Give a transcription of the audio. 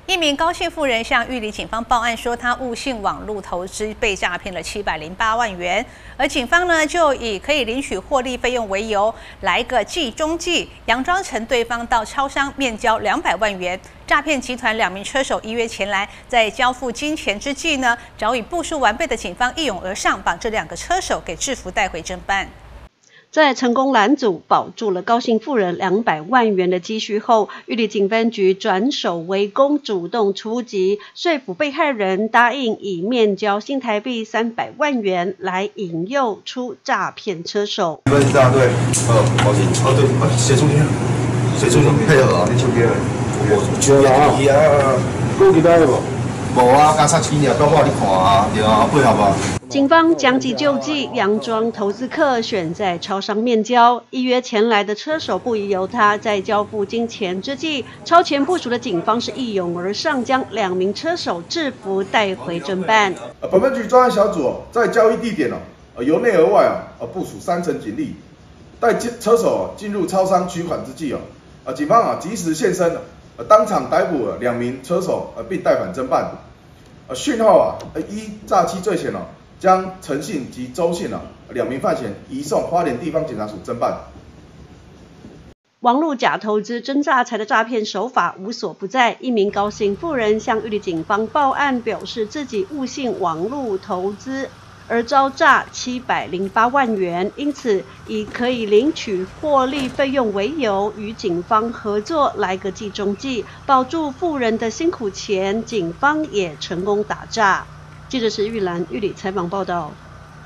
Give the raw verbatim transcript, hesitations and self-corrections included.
一名高姓妇人向玉里警方报案说，她误信网络投资被诈骗了七百零八万元，而警方呢就以可以领取获利费用为由，来个计中计，佯装成对方到超商面交两百万元。诈骗集团两名车手一约前来，在交付金钱之际呢，早已部署完备的警方一拥而上，把这两个车手给制服带回侦办。 在成功拦阻保住了高姓妇人两百万元的积蓄后，玉里警分局转守为攻，主动出击，说服被害人答应以面交新台币三百万元来引诱出诈骗车手。 你们是这样对？呃，抱歉，哦对，谁出钱？谁出钱配合啊？你出钱？我出钱啊！够其他的无？无啊，刚才钱尔都我你看啊，对啊，配合吧。 警方将计就计，佯装投资客选在超商面交，一约前来的车手不疑有他，在交付金钱之际，超前部署的警方是一拥而上，将两名车手制服带回侦办。 呃，本分局专案小组哦，在交易地点哦，呃由内而外啊，呃部署三层警力，待车手进入超商取款之际哦，呃警方啊及时现身，呃当场逮捕了两名车手，呃并带返侦办。呃讯后啊，呃依诈欺罪嫌哦。 将陈姓及周姓啊两名犯嫌移送花莲地方检察署侦办。 网络假投资真诈财的诈骗手法无所不在。一名高姓妇人向玉里警方报案，表示自己误信网络投资而遭诈七百零八万元，因此以可以领取获利费用为由，与警方合作来个计中计，保住妇人的辛苦钱。警方也成功打诈。记者石玉兰玉里采访报道。